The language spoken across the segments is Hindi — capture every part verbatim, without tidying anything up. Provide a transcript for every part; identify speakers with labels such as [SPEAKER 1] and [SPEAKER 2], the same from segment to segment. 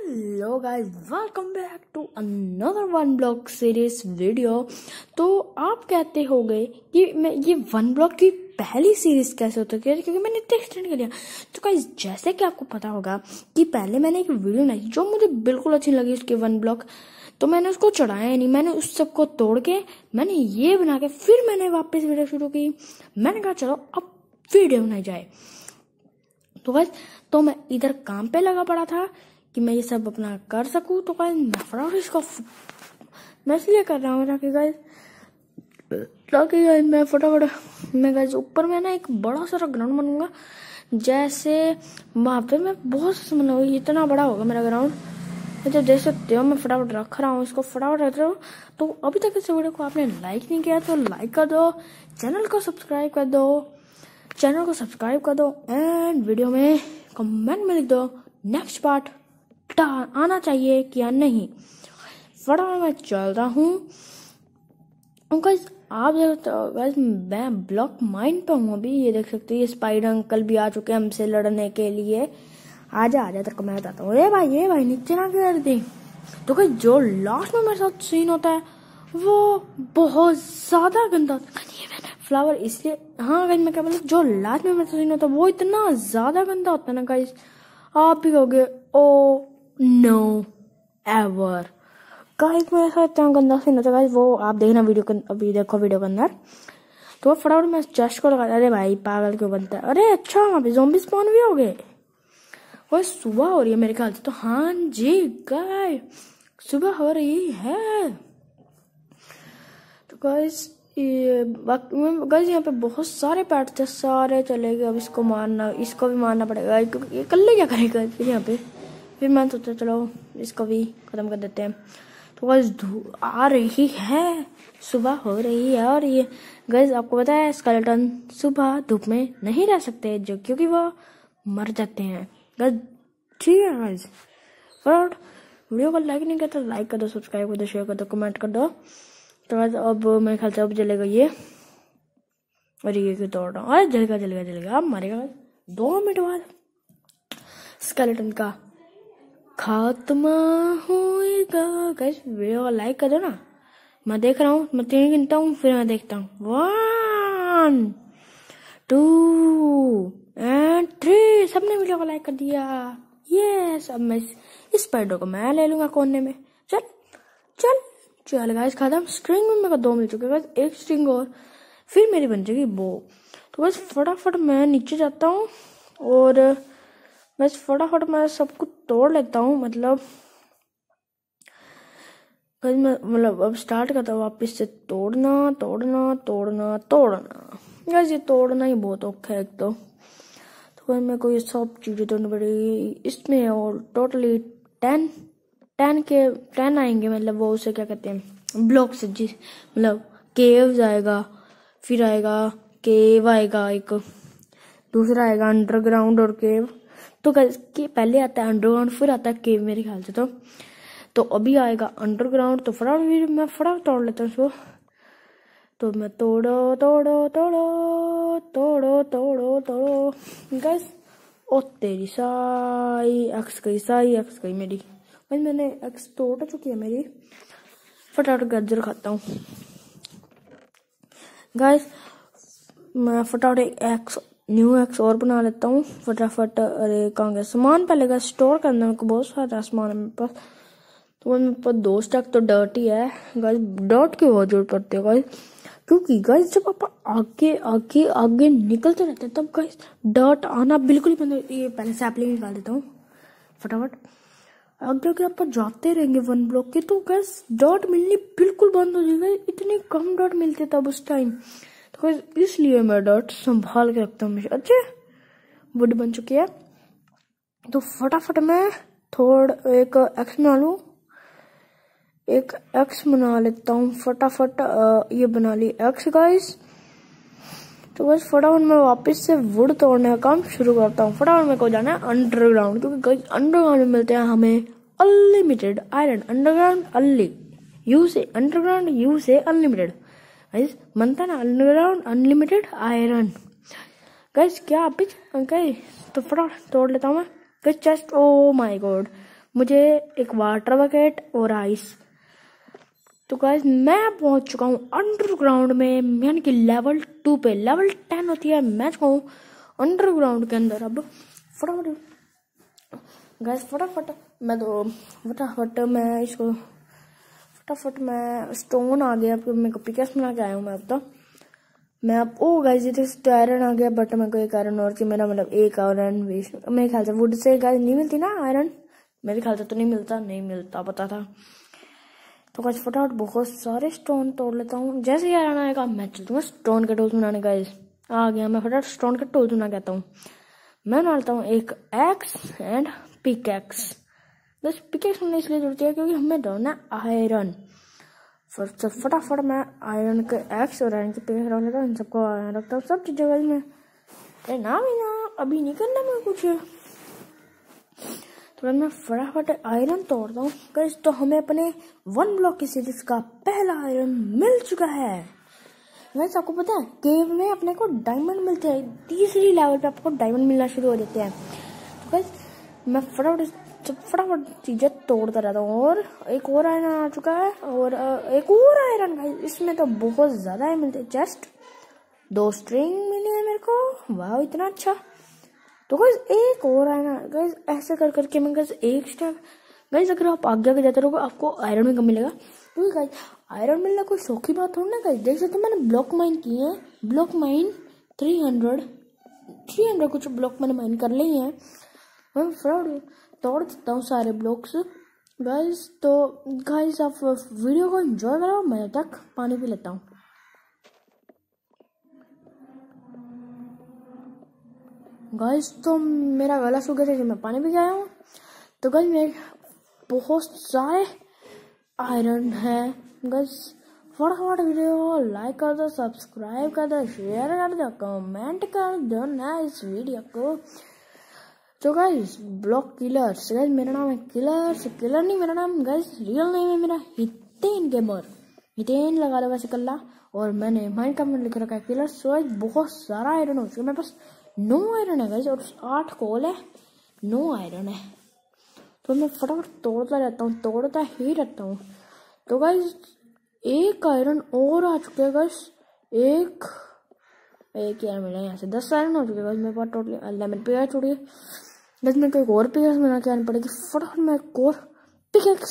[SPEAKER 1] Hello guys, welcome back to another one block series video. तो आप कहते होंगे कि मैं ये वन ब्लॉक की पहली सीरीज कैसे होती है, क्योंकि मैंने इतना एक्सटेंड कर लिया। तो गाइस, जैसे कि आपको पता होगा कि पहले मैंने एक वीडियो बनाई जो मुझे बिल्कुल अच्छी लगी, उसके वन ब्लॉक, तो मैंने उसको चढ़ाया नहीं। मैंने उस सबको तोड़ के मैंने ये बना के फिर मैंने वापस वीडियो शुरू की। मैंने कहा चलो अब वीडियो बनाई जाए। तो गाइस, तो मैं इधर काम पे लगा पड़ा था कि मैं ये सब अपना कर सकूं। तो गाइस, मैं फटाफट इसको मैं इसलिए कर रहा हूँ ताकि गाइस ताकि गाइस मैं फटाफट मैं गाइस ऊपर में ना एक बड़ा सारा ग्राउंड बनूंगा। जैसे वहां पे मैं बहुत मतलब इतना बड़ा होगा मेरा ग्राउंड, तो देख सकते हो। मैं फटाफट रख रहा हूँ इसको, फटाफट रख रहा हूँ। तो अभी तक इस वीडियो को आपने लाइक नहीं किया तो लाइक कर दो, चैनल को सब्सक्राइब कर दो चैनल को सब्सक्राइब कर दो एंड वीडियो में कमेंट में लिख दो नेक्स्ट पार्ट आना चाहिए क्या नहीं। फटाफट मैं चलता हूँ। आप गाइस, मैं ब्लॉक माइन पे हूँ अभी। ये देख सकते हो, ये स्पाइडर अंकल भी आ चुके हैं हमसे लड़ने के लिए। आजा आजा तक मैं बताता हूँ। ये भाई ये भाई नीचे ना गिर दे। तो गाइस, जो लास्ट में मेरे साथ सीन होता है वो बहुत ज्यादा गंदा होता है। फ्लावर इसलिए हाँ गाइस, मैं क्या बोलूं, जो लास्ट में मेरे साथ सीन होता है वो इतना ज्यादा गंदा होता है ना गाइस, आप भी कहोगे ओ नो एवर। गाइस, मेरे साथ इतना गंदा सीन होता है गाइस, वो आप देखना वीडियो के अभी देखो वीडियो के अंदर। तो फटाफट मैं चेस्ट को लगा, अरे भाई पागल क्यों बनता है। अरे अच्छा, वहां पे ज़ॉम्बी स्पॉन भी हो गए। वो सुबह हो रही है मेरे ख्याल से। तो हाँ जी गाइस, सुबह हो रही है। तो गाइस ये गाइस यहाँ पे बहुत सारे पैट थे, सारे चले गए। अब इसको मारना इसको भी मारना पड़ेगा क्योंकि ये कल्ले क्या करेगा फिर यहाँ पे। फिर मैं सोचा चलो इसको भी खत्म कर देते हैं। तो गाइस आ रही है, सुबह हो रही है। और ये गाइस आपको पता है स्केलेटन सुबह धूप में नहीं रह सकते, जो क्योंकि वो मर जाते हैं गाइस। ठीक है गाइस, फटाफट वीडियो को लाइक नहीं करते लाइक कर दो, सब्सक्राइब कर दो, शेयर कर दो, कमेंट कर दो। तो अब मेरे ख्याल से अब जलेगा ये। और ये क्यों तोड़ रहा हूँ, अरे जलेगा जलेगा जलेगा अब मरेगा। दो मिनट बाद स्केलेटन का खात्मा होएगा। गाइस वीडियो को लाइक कर दो ना। मैं देख रहा हूँ, मैं तीन गिनता हूँ फिर मैं देखता हूँ। One two and three. सबने वीडियो को लाइक कर दिया। यस, अब मैं इस स्पाइडर को मैं ले लूंगा कोने में। चल चल चल गाइस, खत्म। स्ट्रिंग में मेरे को दो मिल चुके हैं, एक स्ट्रिंग और फिर मेरी बन जाएगी बो। तो बस फटाफट मैं नीचे जाता हूँ और बस फटाफट मैं सब कुछ तोड़ लेता हूँ। मतलब मैं मतलब अब स्टार्ट करता हूँ वापस से तोड़ना तोड़ना तोड़ना तोड़ना। गाइस ये तोड़ना ही बहुत औखा है एक तो। तो मेरे को ये सब चीजें तोड़नी पड़ेगी इसमें। और टोटली टेन टेन के टेन आएंगे, मतलब वो उसे क्या कहते हैं ब्लॉक से, जिस मतलब केव्स आएगा, फिर आएगा केव आएगा, एक दूसरा आएगा अंडरग्राउंड और केव। तो के पहले आता है अंडरग्राउंड फिर आता है केव मेरे ख्याल से। तो तो अभी आएगा अंडरग्राउंड। तो फटाफट मैं फटाफट तोड़ लेता हूँ इसको। तो मैं तोड़ो तोड़ो तोड़ो तोड़ो तोड़ो तोड़ो गाइस। ओ तेरी साई एक्स गई, साई एक्स गई मेरी। भाई मैंने एक्स तोड़ चुकी है मेरी। फटाफट गाजर खाता हूँ गाइस। मैं फटाफट एक्स न्यू एक्स और बना लेता हूँ फटाफट। अरे कहाँ गया सामान, पहले का स्टोर करना है, मेरे को बहुत सारा सामान है मेरे पास। तो मेरे पास दो स्टैक तो डर्ट ही है गाइस। डर्ट की बहुत जरूरत पड़ती है गाइस, क्योंकि गाइस जब आप आगे आगे आगे निकलते रहते हैं तब गाइस डर्ट आना बिल्कुल ही बंद। ये पहले सैपलिंग निकाल देता हूँ फटाफट। आगे आगे आप जाते रहेंगे वन ब्लॉक के तो गाइस डॉट मिलनी बिल्कुल बंद हो जाएगा। इतने कम डॉट मिलते तब उस टाइम। तो इसलिए मैं डॉट संभाल के रखता हूँ। अच्छे वुड बन चुकी है। तो फटाफट मैं थोड़ा एक एक्स बना लूँ, एक एक्स बना लेता हूँ फटाफट। ये बना ली एक्स गाइस। तो बस फटाफट मैं वापस से वुड तोड़ने का काम शुरू करता हूँ। फटाफट मेरे को जाना है अंडरग्राउंड, क्योंकि गाइस अंडरग्राउंड में मिलते हैं हमें unlimited iron. Underground only you से अंडरग्राउंड यू से अनलिमिटेड गाइस बनता है ना, अंडरग्राउंड अनलिमिटेड आयरन गाइस। क्या आप गाइस तो फटाफट तोड़ लेता हूँ मैं guys chest. Oh my god, मुझे एक वाटर बकेट और आइस। तो गाइस मैं पहुंच चुका हूँ अंडरग्राउंड में, यानी कि लेवल टू पे। लेवल टेन होती है, मैं चुका हूँ अंडरग्राउंड के अंदर। अब फटाफट गाइस फटाफट मैं तो फटाफट मैं इसको फटाफट मैं स्टोन आ गया, मेरे को पिकेस बना के आया हूँ मैं। अब तो मैं अब ओ गाइस ये तो आयरन आ गया, बट मेरे को एक आयरन और चाहिए। मेरा मतलब एक आयरन वेस्ट मेरे ख्याल से वुड से गाइस नहीं मिलती ना आयरन, मेरे ख्याल से तो नहीं मिलता नहीं मिलता पता था। तो गाइस फटाफट बहुत सारे स्टोन तोड़ लेता हूँ। जैसे ही आयरन आएगा मैं चल दूंगा स्टोन के टूल्स बनाने। गाइस आ गया मैं फटाफट स्टोन के टूल्स बना कहता हूँ। मैं बनाता हूँ एक एक्स एंड पिकैक्स। बस पिकैक्स हमने इसलिए जरूरत है क्योंकि हमें ढूंढना आयरन। फटाफट मैं आयरन के एक्स और आयरन के पिकैक्स रख लेता हूँ, इन सबको रखता हूँ सब चीजें में। अरे ना भी ना अभी नहीं करना मैं कुछ। तो मैं फटाफट आयरन तोड़ता हूँ गाइस। तो हमें अपने वन ब्लॉक की सीरीज का पहला आयरन मिल चुका है। गाइस आपको पता है केव में अपने को डायमंड मिलते हैं, तीसरी लेवल पे आपको डायमंड मिलना शुरू हो जाते हैं। तो गाइस मैं फटाफट फटाफट चीजें तोड़ता रहता हूँ। और एक और आयरन आ चुका है और एक और आयरन गाइस, इसमें तो बहुत ज्यादा है मिलते। चेस्ट दो स्ट्रिंग मिली है मेरे को, वाह इतना अच्छा। तो गाइस एक और आयरन गाइस, ऐसे कर करके मैं गाइस एक स्टेप गाइस अगर आप आगे आगे जाते रहोगे आपको आयरन में कम मिलेगा। क्योंकि गाइस आयरन मिलना कोई शौक की बात थोड़ी ना गाइस। देख सकते मैंने ब्लॉक माइन किए हैं, block mine three hundred three hundred कुछ ब्लॉक मैंने माइन कर लिए हैं। मैं फ्रॉड तोड़ देता हूँ सारे ब्लॉक्स गाइस। तो गाइस आप वीडियो को एंजॉय करो, मैं तक पानी पी लेता हूँ। गाइस तो मेरा गला सूख गया था, मैं पानी पी के आया हूँ। तो गाइस मेरे बहुत सारे आयरन है गाइस। फटाफट वीडियो को लाइक कर दो, सब्सक्राइब कर दो, शेयर कर दो, कमेंट कर दो ना इस वीडियो को। तो गाइस ब्लॉक किलर्स गाइस, मेरा नाम है किलर्स, किलर नहीं मेरा नाम गाइस, रियल नेम है मेरा हितेन गेमर। हितेन लगा लो वैसे कल्ला, और मैंने माइनक्राफ्ट में लिख रखा है किलर्स। तो गाइस बहुत सारा आयरन हो चुका है मेरे पास, नौ आयरन है गाइस और आठ कोल है, नौ आयरन है। तो मैं फटाफट तोड़ता रहता हूँ तोड़ता ही रहता हूँ। तो गाइस एक आयरन और आ चुके हैं गाइस, एक एक यार मिला यहाँ से दस आयरन हो चुके गाइस मेरे पास टोटली। अल्लाह मेरे पिकैक्स छोड़िए गाइस, मेरे को एक और पिकैक्स बना के आनी पड़ेगी। फटाफट मैं एक और पिकैक्स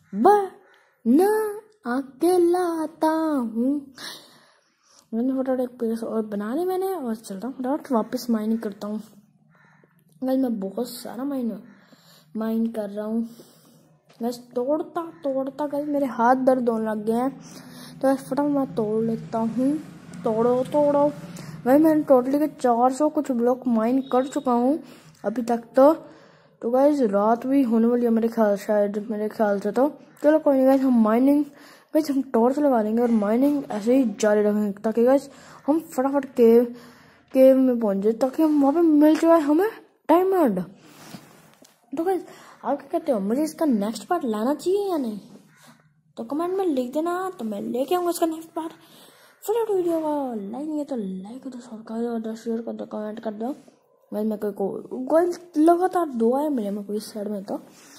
[SPEAKER 1] बना आके लाता हूँ। मैंने फटाफट एक पिकैक्स और बना ली मैंने, और चलता हूँ फटाफट वापस माइनिंग करता हूँ। गाइस मैं बहुत सारा माइन माइन कर रहा हूँ गाइस, तोड़ता तोड़ता गाइस मेरे हाथ दर्द होने लग गए हैं। तो फटाफट मैं तोड़ लेता हूँ। तोड़ो तोड़ो गाइस, मैंने टोटली के चार सौ कुछ ब्लॉक माइन कर चुका हूँ अभी तक तो। तो गाइस रात भी होने वाली है मेरे ख्याल शायद मेरे ख्याल से। तो चलो कोई नहीं गाइस, हम माइनिंग गाइस हम टॉर्च लगा लेंगे और माइनिंग ऐसे ही जारी रखेंगे ताकि गाइस हम फटाफट केव केव में पहुंच जाए, ताकि हम वहाँ पे मिल जाए हमें डायमंड। तो गाइस आप क्या कहते हो, मुझे इसका नेक्स्ट पार्ट लाना चाहिए या नहीं? तो कमेंट में लिख देना, तो मैं लेके आऊँगा इसका नेक्स्ट पार्ट। फटाफट वीडियो को लाइक नहीं है तो लाइक कर दो, सब्सक्राइब कर दो, शेयर कर दो, कमेंट कर दो। गाइस मैं कोई को लगातार दो आए मिले मेरे को इस साइड में। तो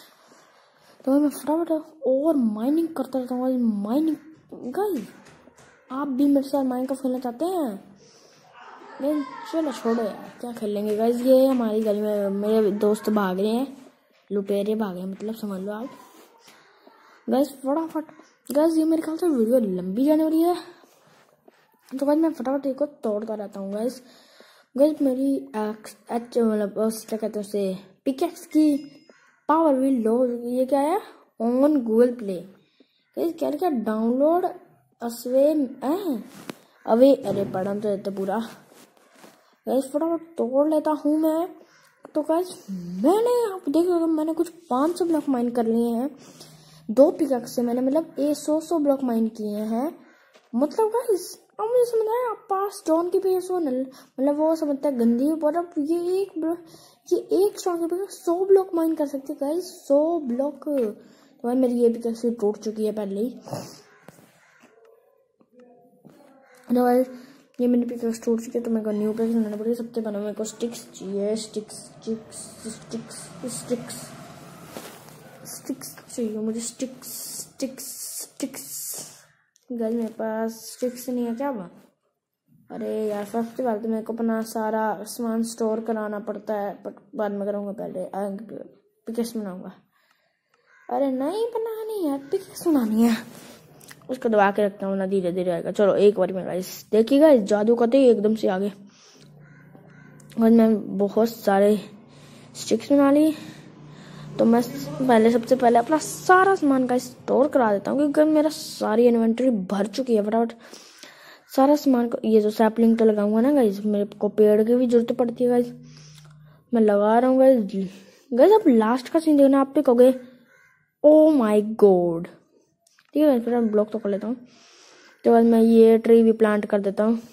[SPEAKER 1] तो मैं फटाफट और माइनिंग करता रहता हूँ। माइनिंग गाइस आप भी मेरे साथ माइनक्राफ्ट खेलना चाहते हैं? नहीं चलो छोड़ो यार, क्या खेलेंगे गाइस। ये हमारी गली में मेरे दोस्त भाग रहे हैं, लुटेरे भाग रहे हैं मतलब समझ लो आप। गाइस फटाफट गाइस ये मेरे ख्याल से वीडियो लंबी जाने वाली है, तो गाइस मैं फटाफट एक को तोड़ता रहता हूँ। गाइस गाइस मेरी एक्स एच मतलब क्या कहते हैं उसे पिकैक्स की पावर भी लो। ये क्या है ऑन गूगल प्ले गाइस, क्या क्या डाउनलोड असवे अवे अरे पढ़ा तो रहते पूरा। गाइस फटाफट तोड़ लेता हूँ मैं। तो गाइस मैंने आप देख लो मैंने कुछ पाँच सौ ब्लॉक माइन कर लिए हैं दो पिकैक्स से। मैंने मतलब ये सौ सौ ब्लॉक माइन किए हैं। मतलब गाइस अब मुझे समझ आया पास जॉन की भी सो मतलब वो समझता है गंदी, पर अब ये एक ये एक सौ के पिकैक्स सौ ब्लॉक माइन कर सकते गाइस, सौ ब्लॉक। तो भाई मेरी ये पिकैक्स टूट चुकी है पहले ही। तो गाइस ये मेरी पिकैक्स टूट चुकी है, तो मेरे को न्यू पिकैक्स बनाना पड़ेगी। सबसे पहले मेरे को स्टिक्स चाहिए, sticks sticks sticks sticks sticks चाहिए मुझे, स्टिक्स स्टिक्स स्टिक्स। गाइस मेरे पास स्टिक्स नहीं है क्या? अब अरे यार सबसे पहले तो मेरे को अपना सारा सामान स्टोर कराना पड़ता है, बट बाद में करूँगा, पहले पिकेक्स बनाऊंगा। अरे नहीं बनानी है पिकेक्स, बनानी है, उसको दबा के रखता हूँ ना, धीरे धीरे आएगा। चलो एक बार में गाइस देखिएगा, इस जादू करते ही एकदम से आगे। और मैं बहुत सारे स्टिक्स बना ली, तो मैं पहले सबसे पहले अपना सारा सामान का स्टोर करा देता हूँ, क्योंकि मेरा सारी इन्वेंटरी भर चुकी है। फटाफट सारा सामान को, ये जो सैपलिंग तो लगाऊंगा ना गाइस, मेरे को पेड़ की भी जरूरत पड़ती है गाइस, मैं लगा रहा हूँ गाइस। गाइस अब लास्ट का सीन देखना, आप भी कहोगे ओ माय गॉड। ठीक है फिर मैं ब्लॉक तो कर लेता हूँ। तो बाद मैं ये ट्री भी प्लांट कर देता हूँ।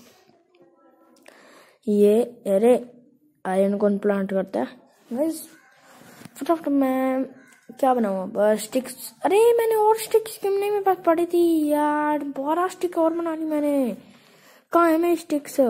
[SPEAKER 1] ये अरे आयरन कौन प्लांट करता है गाइस? फटाफट मैं क्या बनाऊँ बस स्टिक्स। अरे मैंने और स्टिक्स क्यों नहीं मेरे पास पड़ी थी यार, बारह स्टिक और बना ली मैंने। कहाँ है मेरी sticks?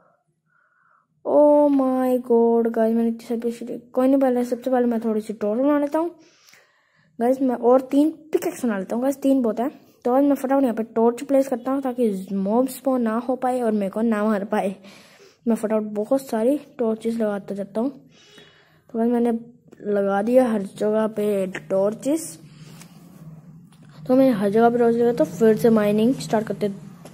[SPEAKER 1] Oh my god guys, मैंने इतनी सारी, कोई नहीं, पहले सबसे पहले मैं थोड़ी सी टॉर्च बना लेता हूँ गाइस। मैं और तीन पिकेक्स बना लेता हूँ गाइस, तीन बहुत है। तो आज मैं फटाफट यहाँ पे टॉर्च प्लेस करता हूँ, ताकि मॉब स्पॉन ना हो पाए और मेरे को ना मार पाए। मैं फटाफट बहुत सारी टॉर्चेस लगाता जाता हूँ। तो गाइस मैंने लगा दिया हर जगह पे टॉर्चेस। तो मैंने हर जगह पे टॉर्च लगा, तो फिर से माइनिंग स्टार्ट करते।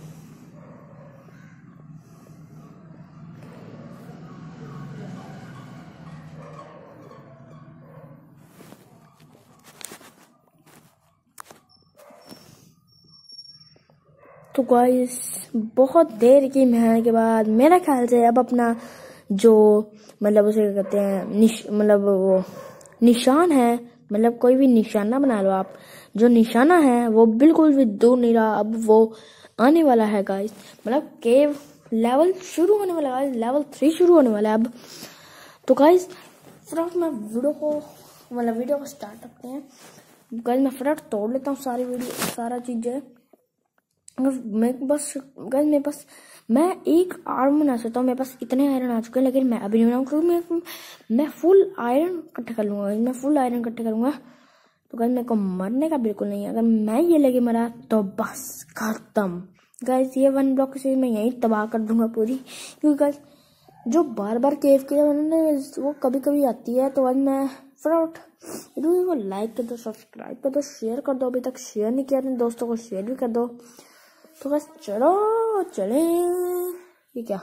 [SPEAKER 1] तो गाइस बहुत देर की मेहनत के बाद मेरा ख्याल से अब अपना जो मतलब उसे क्या कहते हैं निश मतलब वो निशान है, मतलब कोई भी निशाना बना लो आप, जो निशाना है वो बिल्कुल भी दूर नहीं रहा, अब वो आने वाला है गाइस। मतलब केव लेवल शुरू होने वाला है, लेवल थ्री शुरू होने वाला है अब। तो गाइस फटाफट मैं वीडियो को मतलब वीडियो को स्टार्ट करते हैं गाइस। मैं फटाफट तोड़ लेता हूँ सारी वीडियो सारा चीजें। मैं बस गाइस मेरे पास मैं एक आर्म बना सकता हूँ, मेरे पास इतने आयरन आ चुके हैं, लेकिन मैं अभी नहीं बनाऊँ, क्योंकि मैं मैं फुल आयरन इकट्ठे कर लूँगा। मैं फुल आयरन इकट्ठे करूँगा तो गाइस मेरे को मरने का बिल्कुल नहीं है। अगर मैं ये लेके मरा तो बस खत्म गाइस, ये वन ब्लॉक से मैं यहीं तबाह कर दूंगा पूरी। क्योंकि गाइस जो बार बार केव के बनाने वो कभी कभी आती है। तो आज मैं फटाफट वीडियो को लाइक कर दो, सब्सक्राइब कर दो, शेयर कर दो, अभी तक शेयर नहीं किया अपने दोस्तों को शेयर भी कर दो। तो बस चलो चले। ये क्या?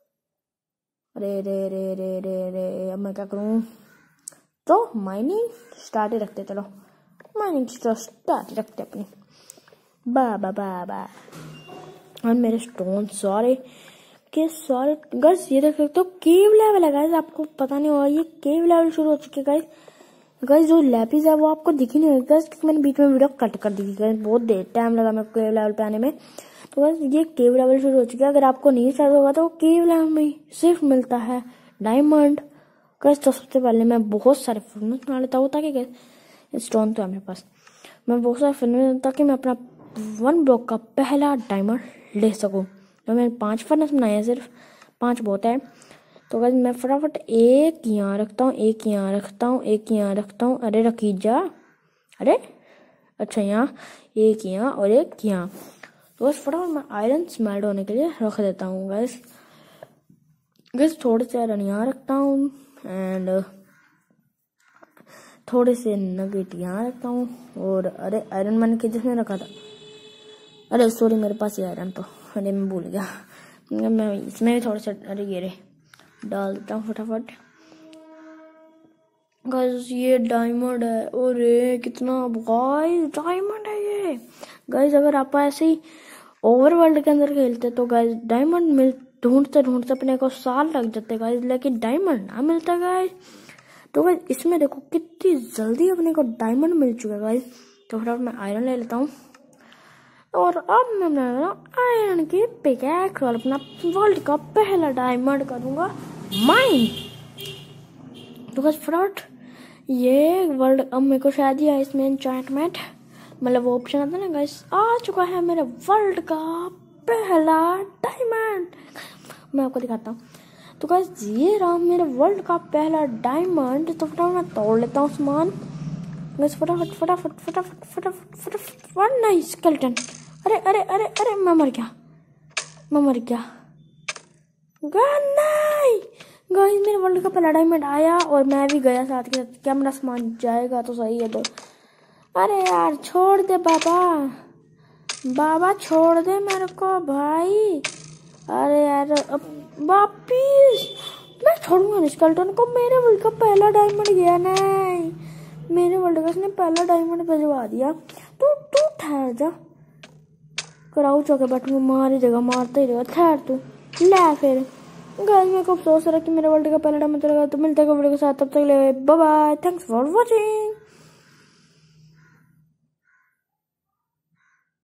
[SPEAKER 1] अरे रे रे रे रे रे अब मैं क्या करूं? तो माइनिंग स्टार्ट ही रखते, चलो माइनिंग तो स्टार्ट ही रखते अपनी। बा बा बा बा और मेरे स्टोन सारे के सारे गाइस ये देख सकते हो केव लेवल है गाइस, आपको पता नहीं होगा ये केव लेवल शुरू हो चुके गाइस। गाइस जो लैपिस है वो आपको दिख ही नहीं होगा गाइस, क्योंकि मैंने बीच में वीडियो कट कर दी गाइस, बहुत देर टाइम लगा मेरे को केव लेवल पे आने में। तो गाइस ये केव लेवल शुरू हो चुका है। अगर आपको नहीं स्टार्ट होगा तो केव लेवल में सिर्फ मिलता है डायमंड गाइस। तो सबसे पहले मैं बहुत सारे फर्नेस बना लेता हूँ, ताकि गाइस स्टोन तो है मेरे पास, मैं बहुत सारे फर्नेस ताकि मैं अपना वन ब्लॉक का पहला डायमंड ले सकूँ। तो मैंने पांच फर्नेस बनाए हैं, सिर्फ पांच बहुत है। तो गाइस मैं फटाफट एक यहाँ रखता हूँ, एक यहाँ रखता हूँ, एक यहाँ रखता हूँ। अरे रखी जा, अरे अच्छा यहाँ एक यहाँ और एक यहाँ। तो बस फटाफट मैं आयरन स्मेल्ट होने के लिए रख देता हूँ गाइस। गाइस थोड़े से आयरन यहाँ रखता हूँ एंड थोड़े से नगेट यहाँ रखता हूँ। और अरे आयरन मैंने किसमें रखा था? अरे सॉरी मेरे पास ही आयरन, तो अरे मैं भूल गया। मैं इसमें भी थोड़ा सा अरे ये रे डाल देता हूँ फटाफट गाइस। ये डायमंड है, अरे कितना गाइस डायमंड है ये गाइस। अगर आप ऐसे ही ओवरवर्ल्ड के अंदर खेलते तो गाइस डायमंड मिल ढूंढते ढूंढते अपने को साल लग जाते गाइस, लेकिन डायमंड ना मिलता गाइस। तो गाइस इसमें देखो कितनी जल्दी अपने को डायमंड मिल चुका है गाइस। तो फटाफट मैं आयरन ले लेता हूँ और अब मैं बना रहा हूँ आयरन की पिकैक्स और अपना वर्ल्ड का पहला डायमंड करूंगा माइन। तो गाइस फटाफट ये वर्ल्ड अब मेरे को शायद ही इसमें एन्चेंटमेंट मतलब वो ऑप्शन आता है ना गाइस, आ चुका है मेरे वर्ल्ड का पहला डायमंड। मैं आपको दिखाता हूँ। तो गाइस ये रहा मेरे वर्ल्ड का पहला डायमंड। तो फटाफट मैं तोड़ लेता हूँ सामान गाइस फटाफट फटाफट फटाफट फटाफट फटाफट वन नाइस स्केलेटन। अरे अरे अरे अरे मैं मर गया, मैं मर गया। नहीं गाइस मेरे वर्ल्ड का पहला डायमंड आया और मैं भी गया साथ के साथ। क्या मेरा सामान जाएगा तो सही है। तो अरे यार छोड़ दे बाबा, बाबा छोड़ दे मेरे को भाई। अरे यार अब वापिस मैं छोड़ूंगा नहीं स्केलेटन को। मेरे वर्ल्ड का पहला डायमंड गया। नहीं मेरे वर्ल्ड का उसने पहला डायमंड भिजवा दिया। तू तू ठहर जा, क्राउच होके बैठूंगा, मार ही देगा, मारता ही रहेगा। ठहर तू ले फिर। गाइस मेरे को अफसोस हो रहा कि मेरे वर्ल्ड का पहला डायमंड चला गया। तो मिलते हैं वीडियो के साथ, तब तक ले bye bye, thanks for watching.